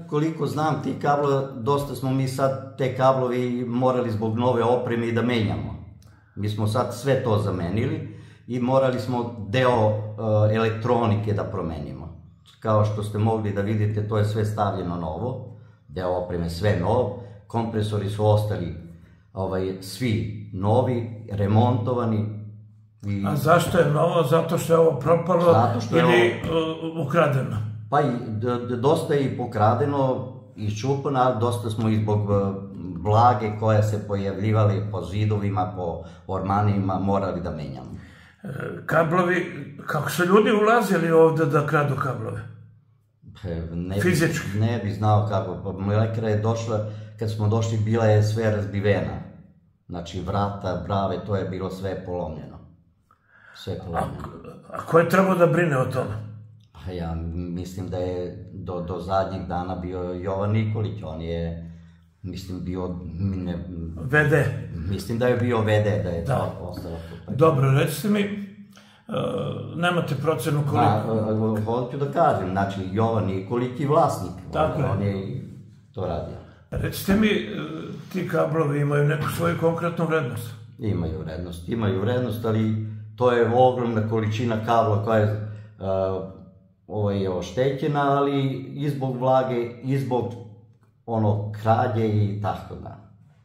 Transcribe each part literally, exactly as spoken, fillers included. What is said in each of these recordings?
koliko znam ti kablova, dosta smo mi sad te kablovi morali zbog nove opreme i da menjamo. Mi smo sad sve to zamenili i morali smo deo elektronike da promenimo. Kao što ste mogli da vidite, to je sve stavljeno novo, deo opreme sve nov, kompresori su ostali svi novi, remontovani. A zašto je novo? Zato što je ovo propalo ili ukradeno? Pa dosta je i pokradeno, iščupano, ali dosta smo i zbog vlage koja se pojavljivali po zidovima, po ormanima, morali da menjamo. Kablovi, kako su ljudi ulazili ovde da kradu kablove? Fizički? Ne bi znao kako. Mlekara je došla, kad smo došli, bila je sve razbivena. Znači vrata, brave, to je bilo sve polomljeno. Sve polomljeno. A ko je trebao da brine o tome? Pa ja mislim da je do zadnjih dana bio Jovan Nikolić, on je, mislim, bio... ve de? Mislim da je bio ve de, da je to ostalo. Dobro, recite mi, nemate procenu koliko? Hoću da kažem, znači Jovan Nikolić je vlasnik, on je to radio. Recite mi, ti kablovi imaju neku svoju konkretnu vrednost? Imaju vrednost, imaju vrednost, ali to je ogromna količina kabla koja je je oštećena, ali i zbog vlage, i zbog krađe i tako da.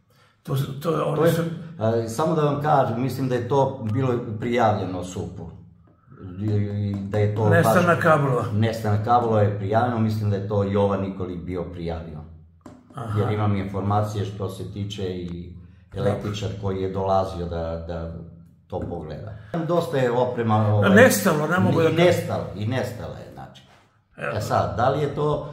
Samo da vam kažem, mislim da je to bilo prijavljeno supu. Nestanak kablova? Nestanak kablova je prijavljeno, mislim da je to Jovan Nikolić bio prijavio. Jer imam informacije što se tiče i električar koji je dolazio da to pogleda. Dosta je oprema... Nestalo, ne mogu da... I nestalo, i nestalo je, znači. E sad, da li je to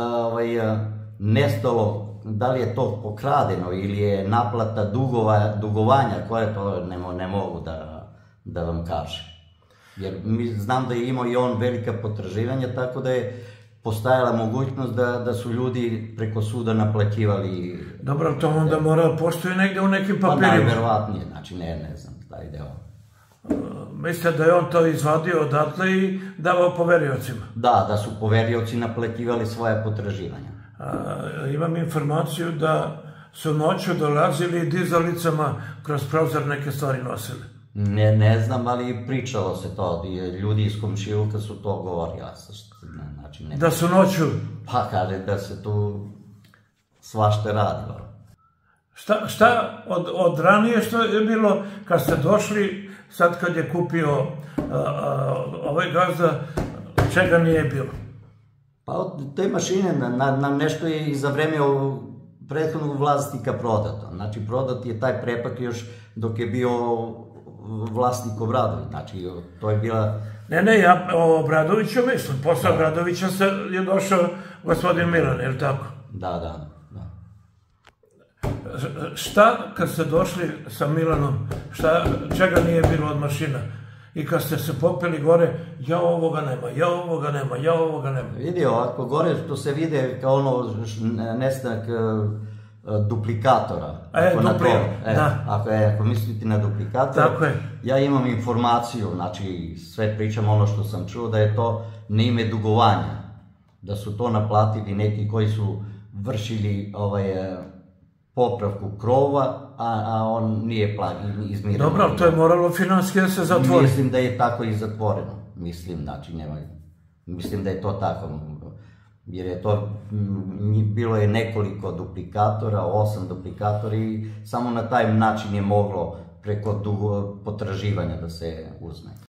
nestalo, da li je to pokradeno ili je naplata dugovanja, koje to ne mogu da vam kažem. Jer znam da je imao i on velika potraživanja, tako da je postajala mogućnost da su ljudi preko suda naplaćivali... Dobro, to onda mora postoji negde u nekim papirima. Pa najverovatnije, znači ne znam taj deo. Mislite da je on to izvadio odatle i davao poveriocima? Da, da su poverioci naplaćivali svoje potraživanja. Imam informaciju da su noću dolazili dizalicama kroz prozor neke stvari nosili. Ne znam, ali pričalo se to, ljudi iz komšiluka su to govorili. Da su noću? Pa kaže da se tu svašta radilo. Šta od ranije što je bilo kad ste došli, sad kad je kupio ovaj gazda, čega nije bilo? Pa od te mašine nam nešto je i za vreme prethodnog vlasnika prodato. Znači prodat je taj prepak još dok je bio vlasnik Obradović, znači to je bila... Ne, ne, ja o Obradoviću mislim, posle Obradovića je došao gospodin Milan, je li tako? Da, da. Šta kad ste došli sa Milanom, čega nije bilo od mašina? I kad ste se popeli gore, ja ovoga nema, ja ovoga nema, ja ovoga nema. Vidi ovako, gore što se vide kao ono nestanak duplikatora. E, duplikator, da. Ako mislite na duplikator, ja imam informaciju, znači sve pričam ono što sam čuo, da je to na ime dugovanja. Da su to naplatili neki koji su vršili popravku krova, a on nije izmiren. Dobro, ali to je moralo finanski da se zatvori. Mislim da je tako i zatvoreno. Mislim, znači, nemoj. Mislim da je to tako. Jer je to, bilo je nekoliko duplikatora, osam duplikatora i samo na taj način je moglo preko potraživanja da se uzme.